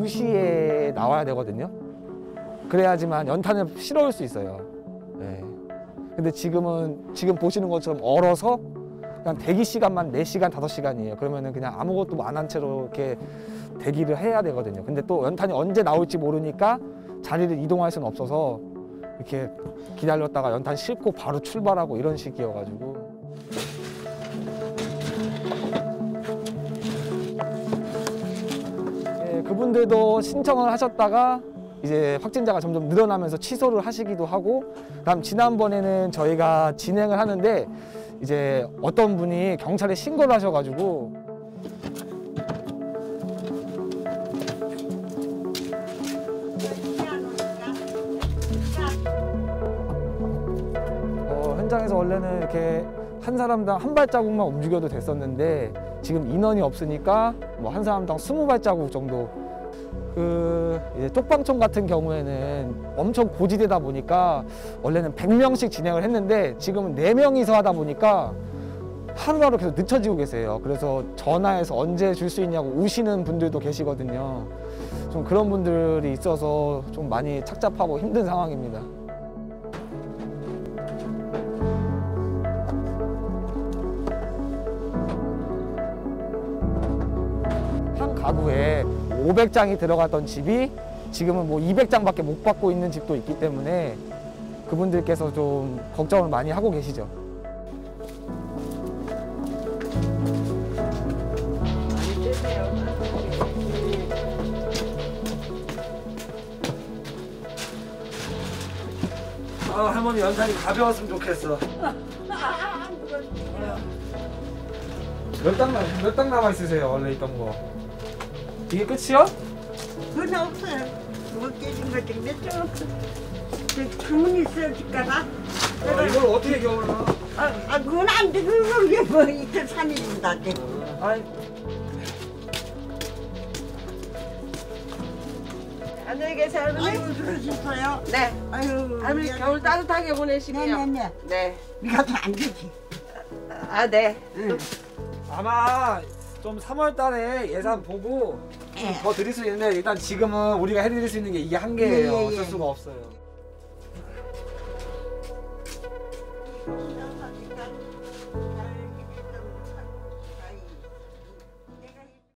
2시에 나와야 되거든요. 그래야지만 연탄을 실어올 수 있어요. 네. 근데 지금 보시는 것처럼 얼어서 그냥 대기 시간만 4시간, 5시간이에요. 그러면은 그냥 아무것도 안 한 채로 이렇게 대기를 해야 되거든요. 근데 또 연탄이 언제 나올지 모르니까 자리를 이동할 수는 없어서 이렇게 기다렸다가 연탄 싣고 바로 출발하고 이런 식이어가지고. 예, 그분들도 신청을 하셨다가 이제 확진자가 점점 늘어나면서 취소를 하시기도 하고, 그다음 지난번에는 저희가 진행을 하는데 이제 어떤 분이 경찰에 신고를 하셔가지고 현장에서 원래는 이렇게 한 사람당 한 발자국만 움직여도 됐었는데 지금 인원이 없으니까 뭐 한 사람당 20발자국 정도. 이제 쪽방촌 같은 경우에는 엄청 고지대다 보니까 원래는 100명씩 진행을 했는데 지금은 4명이서 하다 보니까 하루하루 계속 늦춰지고 계세요. 그래서 전화해서 언제 줄 수 있냐고 우시는 분들도 계시거든요. 좀 그런 분들이 있어서 좀 많이 착잡하고 힘든 상황입니다. 한 가구에 500장이 들어갔던 집이 지금은 뭐 200장밖에 못 받고 있는 집도 있기 때문에 그분들께서 좀 걱정을 많이 하고 계시죠. 할머니 연탄이 가벼웠으면 좋겠어. 몇 당 남아 있으세요? 원래 있던 거. 이게 끝이요? 그건 없어요. 그거 깨진 거 중에 좀 가만히 있어줄까봐. 이걸 어떻게 겨울나? 그건 안 돼. 그게 뭐 이틀 3일인다. 아이. 안녕히 계세요, 할머니. 아이고 그러셨어요? 네. 아유 할머니 겨울 따뜻하게 보내시고요. 네네네. 네. 네가 더 안 되지. 아, 네. 응. 아마 좀 3월 달에 예산 보고 더 드릴 수 있는데 일단 지금은 우리가 해드릴 수 있는 게 이게 한계예요. 예, 예, 예. 어쩔 수가 없어요.